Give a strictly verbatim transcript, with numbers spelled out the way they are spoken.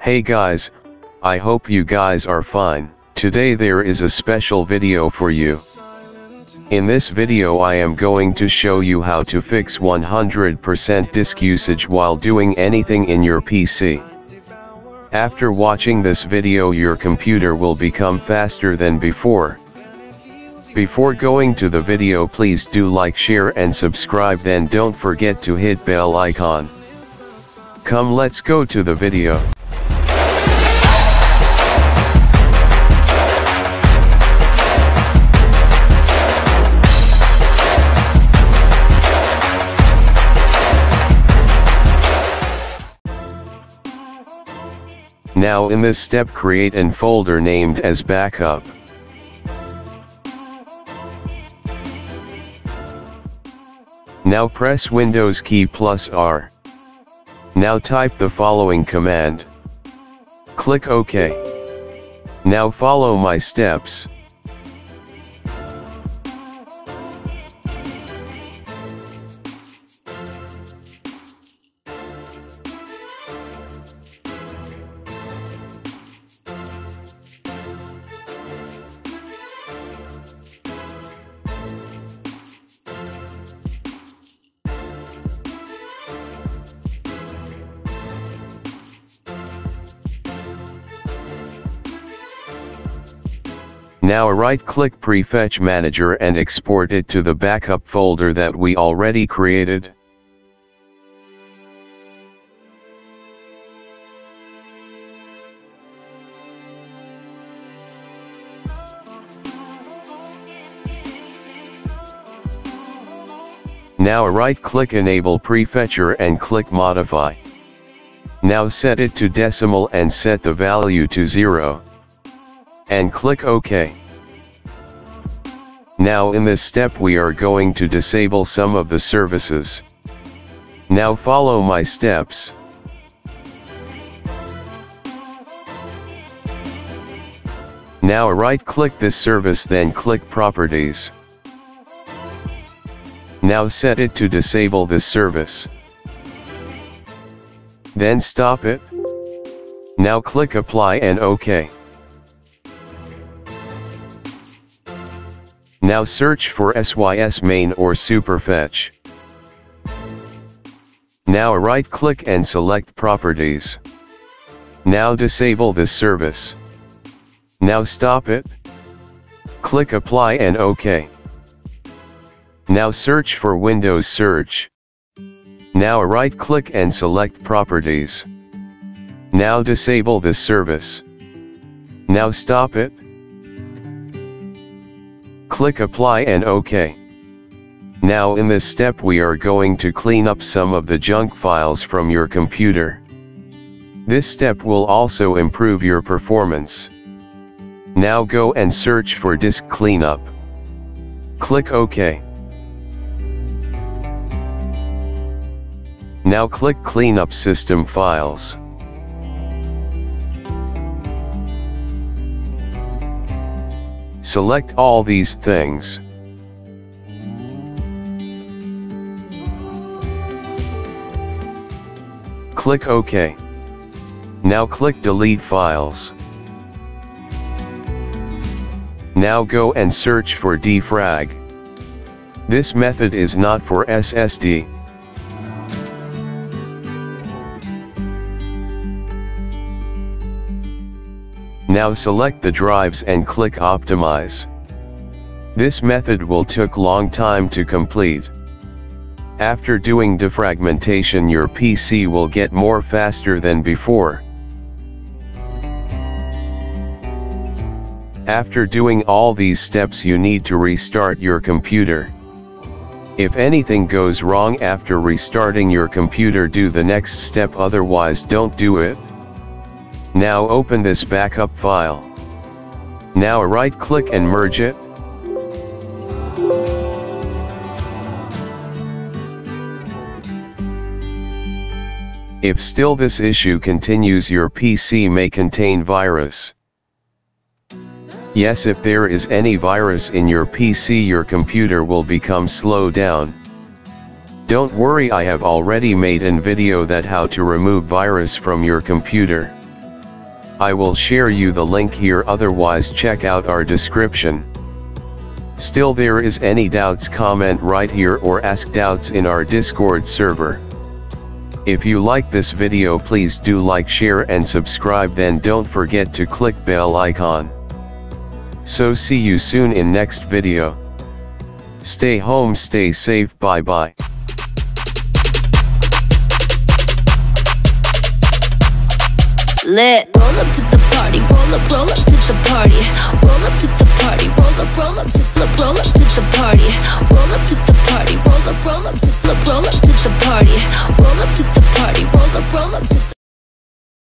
Hey guys, I hope you guys are fine. Today there is a special video for you. In this video I am going to show you how to fix one hundred percent disk usage while doing anything in your P C. After watching this video your computer will become faster than before. Before going to the video, please do like, share and subscribe, then don't forget to hit bell icon. Come, let's go to the video. Now in this step create an folder named as backup. Now press Windows key plus R. Now type the following command. Click OK. Now follow my steps. Now right-click Prefetch Manager and export it to the backup folder that we already created. Now right-click Enable Prefetcher and click Modify. Now set it to decimal and set the value to zero. And click OK. Now in this step we are going to disable some of the services. Now follow my steps. Now right-click this service, then click Properties. Now set it to disable this service. Then stop it. Now click Apply and OK. Now search for S Y S main or superfetch. Now right-click and select Properties. Now disable this service. Now stop it. Click Apply and OK. Now search for Windows Search. Now right-click and select Properties. Now disable this service. Now stop it. Click Apply and OK. Now in this step we are going to clean up some of the junk files from your computer. This step will also improve your performance. Now go and search for Disk Cleanup. Click OK. Now click Clean Up System Files. Select all these things. Click OK. Now click Delete Files. Now go and search for defrag. This method is not for S S D. Now select the drives and click Optimize. This method will take long time to complete. After doing defragmentation your P C will get more faster than before. After doing all these steps you need to restart your computer. If anything goes wrong after restarting your computer, do the next step, otherwise don't do it. Now open this backup file. Now right-click and merge it. If still this issue continues, your P C may contain virus. Yes, if there is any virus in your P C your computer will become slow down. Don't worry, I have already made an video that how to remove virus from your computer. I will share you the link here, otherwise check out our description. Still there is any doubts, comment right here or ask doubts in our Discord server. If you like this video, please do like, share and subscribe, then don't forget to click bell icon. So see you soon in next video. Stay home, stay safe, bye bye. Lit, roll up to the party.